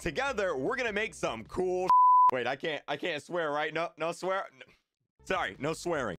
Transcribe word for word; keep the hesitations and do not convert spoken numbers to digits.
together, we're gonna make some cool. Wait, I can't. I can't swear, right? No, no swear. No. Sorry, no swearing.